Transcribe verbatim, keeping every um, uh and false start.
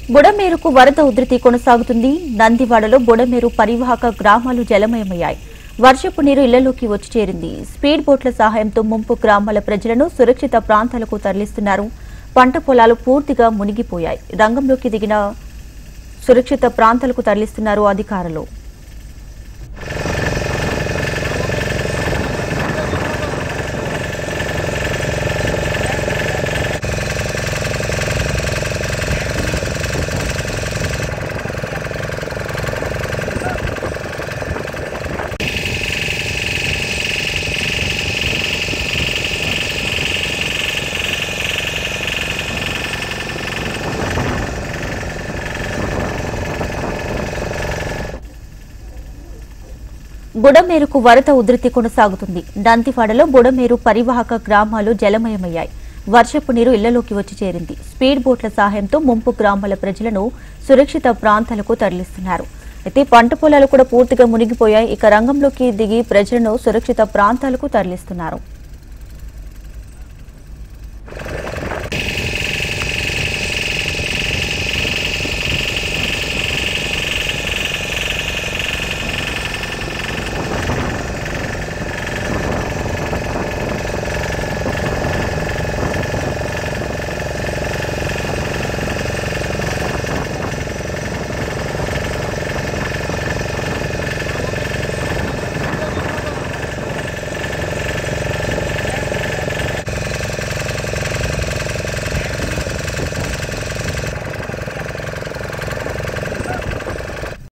బుడమేరుకు వరద ఉధృతి కొనసాగుతుంది. నందివాడలో బుడమేరు పరివాహక గ్రామాలు జలమయమయ్యాయి. వర్షపు నీరు ఇళ్లలోకి వచ్చి చేరింది. స్పీడ్ బోట్ల సహాయంతో ముంపు గ్రామాల ప్రజలను సురక్షిత ప్రాంతాలకు తరలిస్తున్నారు. పంట పొలాలు పూర్తిగా మునిగిపోయాయి. రంగంలోకి దిగిన సురక్షిత ప్రాంతాలకు తరలిస్తున్నారు అధికారులు. బుడమేరుకు వరద ఉధృతి కొనసాగుతుంది. నందివాడలో బుడమేరు పరివాహక గ్రామాలు జలమయమయ్యాయి. వర్షపు నీరు ఇళ్లలోకి వచ్చి చేరింది. స్పీడ్ బోట్ల సహాయంతో ముంపు గ్రామాల ప్రజలను సురక్షిత ప్రాంతాలకు తరలిస్తున్నారు. అయితే పంట పొలాలు కూడా పూర్తిగా మునిగిపోయాయి. ఇక రంగంలోకి దిగి ప్రజలను సురక్షిత ప్రాంతాలకు తరలిస్తున్నారు.